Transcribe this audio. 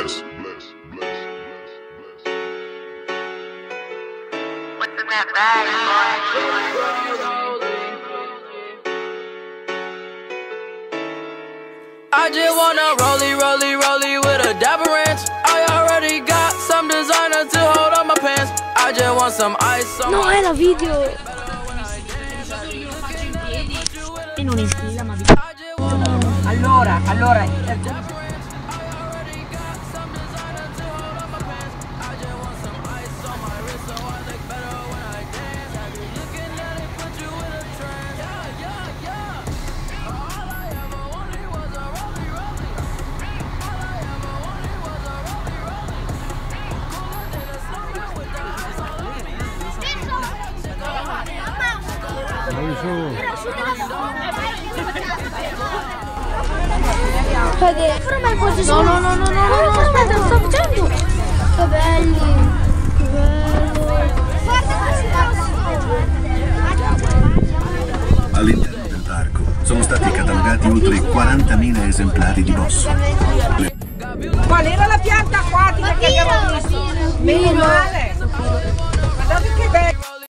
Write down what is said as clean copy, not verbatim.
I just wanna rollie with a dapper ranch. I already got some designer to hold on my pants. I just want some ice on. No, era video. Io lo faccio in piedi e non in stilla, ma Allora, Fede, ferma il posto. No, aspetta, lo sto facendo. Che belli. Che bello. All'interno del parco sono stati catalogati oltre 40.000 esemplari di bosso. qual era la pianta acquatica che abbiamo visto? Meno male. Guardate che bello.